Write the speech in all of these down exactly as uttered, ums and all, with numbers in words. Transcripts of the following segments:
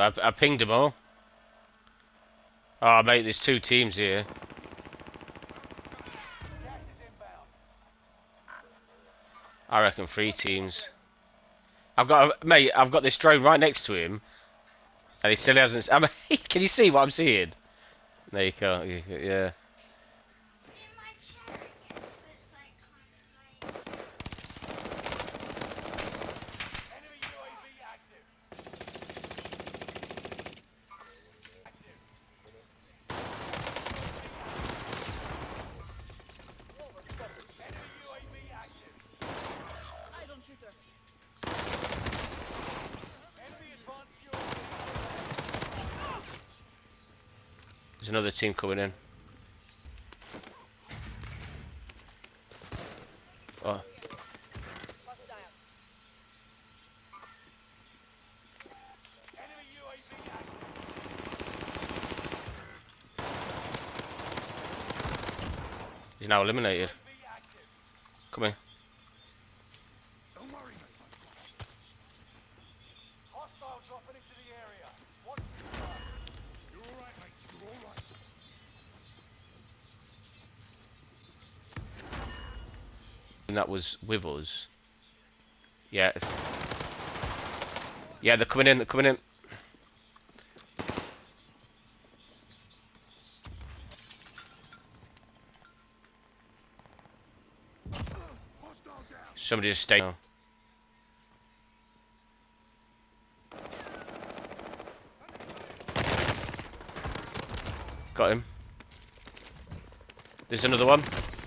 Well, I, I pinged them all. Oh, mate, there's two teams here. I reckon three teams. I've got, a, mate, I've got this drone right next to him, and he still hasn't. I mean, can you see what I'm seeing? No, you can't. You, yeah. There's another team coming in. Oh. He's now eliminated. Come in. Don't worry, mate. Hostile dropping into the area. Watch the sky. You're all right, mate. You're all right. And that was with us. Yeah. Yeah, they're coming in. They're coming in. Somebody just stay. Oh. Got him. There's another one.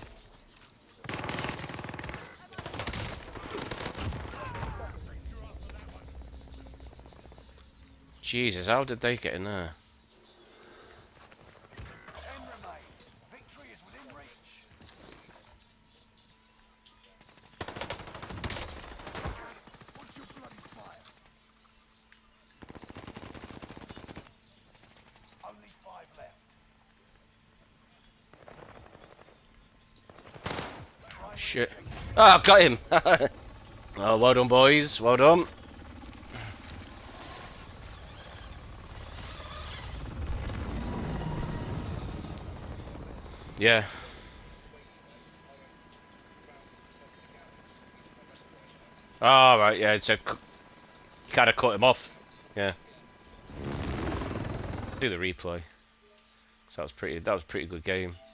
Jesus, how did they get in there? Ten remain. Victory is within reach. Watch your bloody fire. Only five left. Shit. Oh, got him! Oh, well done, boys. Well done. Yeah. Oh, right, yeah, it's a... kind of cut him off. Yeah. Do the replay. So that was pretty, that was a pretty good game.